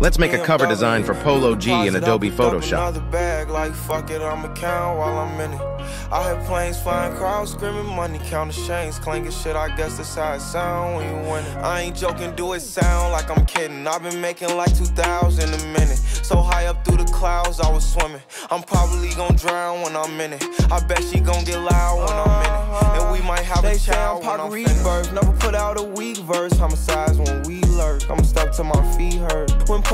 Let's make a cover design for Polo G in Adobe Photoshop. Another bag, like fuck it, I'ma count while I'm in it. I hear planes flying, crowds screaming, money counting chains, clanking shit. I guess that's how it sound when you win it. I ain't joking, do it sound like I'm kidding. I've been making like 2,000 a minute. So high up through the clouds, I was swimming. I'm probably gon' drown when I'm in it. I bet she gon' get loud when I'm in it. And we might have a child when I'm finished. Never put out a weak verse. Homicides when we lurk. I'ma step till my feet hurt. When